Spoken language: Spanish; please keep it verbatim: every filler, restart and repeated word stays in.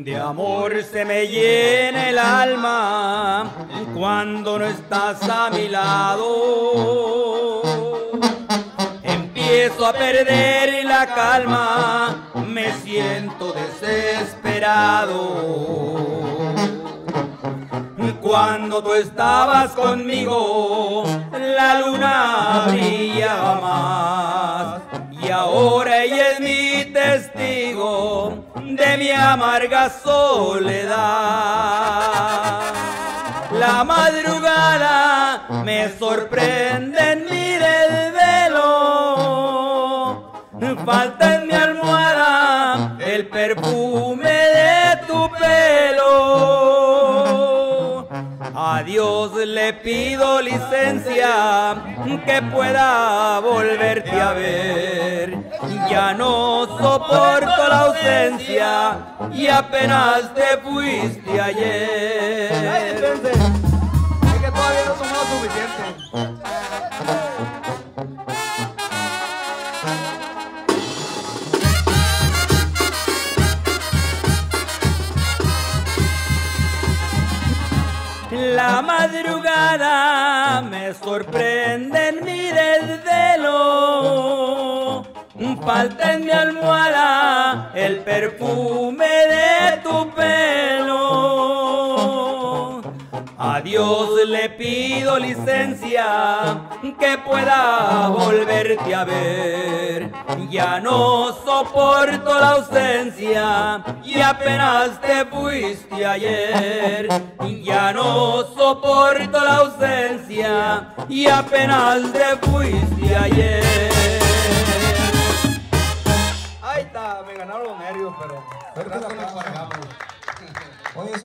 De amor se me llena el alma cuando no estás a mi lado. Empiezo a perder la calma, me siento desesperado. Cuando tú estabas conmigo, la luna brillaba más. Y ahora ella es mi testigo de mi amarga soledad. La madrugada me sorprende en mi desvelo. Falta en mi almohada el perfume de tu pelo. A Dios le pido licencia que pueda volverte a ver. Ya no soporto la ausencia y apenas te fuiste ayer. Ay, dispense, es que todavía no somos suficientes. La madrugada me sorprende en mi desvelo. Falta en mi almohada el perfume de tu pelo. A Dios le pido licencia que pueda volverte a ver. Ya no soporto la ausencia y apenas te fuiste ayer. Ya no soporto la ausencia y apenas te fuiste ayer. Ahí está, me ganaron los nervios, pero... Pero que la pagamos. Oye,